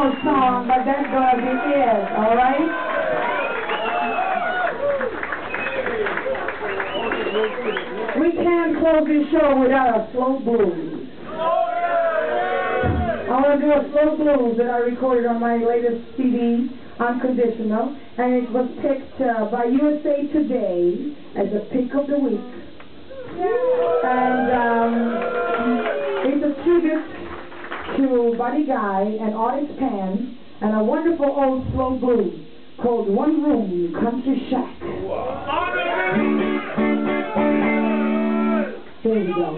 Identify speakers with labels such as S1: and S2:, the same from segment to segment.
S1: more song, but that's gonna be it, alright? We can't close this show without a slow blues. I want to do a slow blues that I recorded on my latest CD, Unconditional, and it was picked by USA Today as a pick of the week. And it's a tribute to Buddy Guy and Otis Pan and a wonderful old slow blues called One Room Country Shack. Here we go.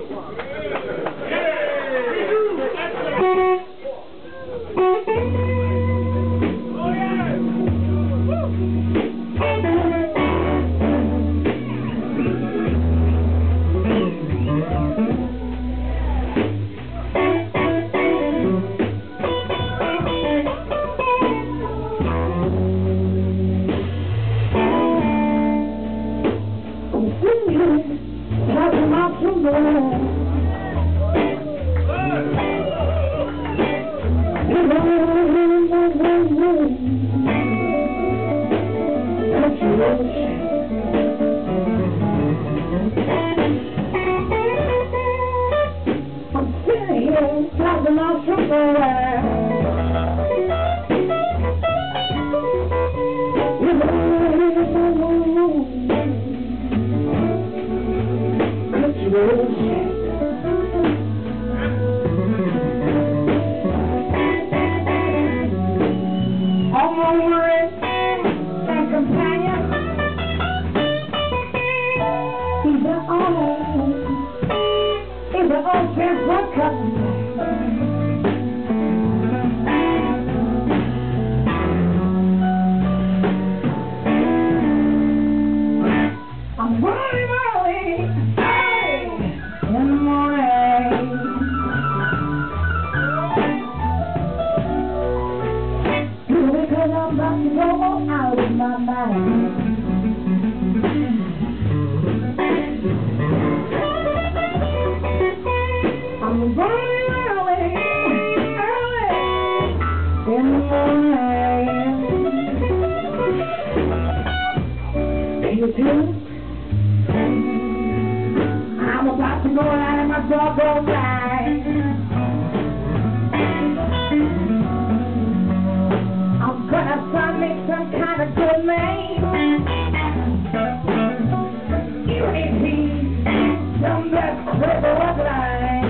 S1: I'm sitting here talking out from nowhere. All my worries and companions, he's an old friend for company. I'm running early in the morning. Because I'm about to go out of my mind. I'm running early in the morning. You too? I'm about to go out of my doggone mind. I'm gonna try to make some kind of good name. Even if he's some best cripple of life.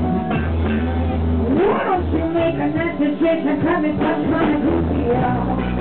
S1: Make a nice situation, come and touch my goofy.